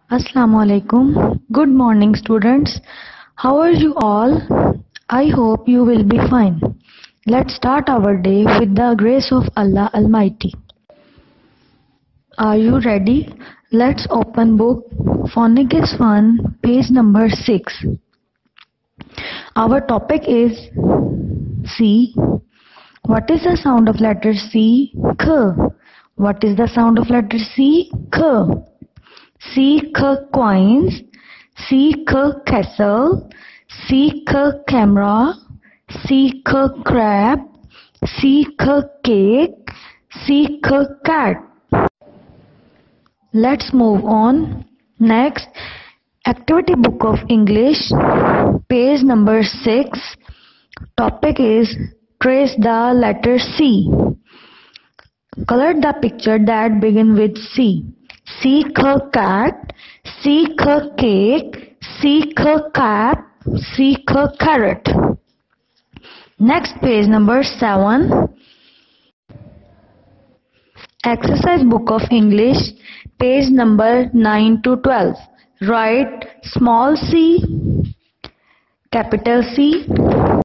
Assalamu alaikum. Good morning, students. How are you all? I hope you will be fine. Let's start our day with the grace of Allah Almighty. Are you ready? Let's open book Phonics 1, page number 6. Our topic is C. What is the sound of letter C? K. What is the sound of letter C? K. C coins, C castle, C camera, C crab, C cake, C cat. Let's move on. Next, activity book of English, page number 6. Topic is trace the letter C. Color the picture that begin with C. C cat, C cake, C cap, C carrot. Next, page number 7. Exercise book of English, page number 9 to 12. Write small c, capital C,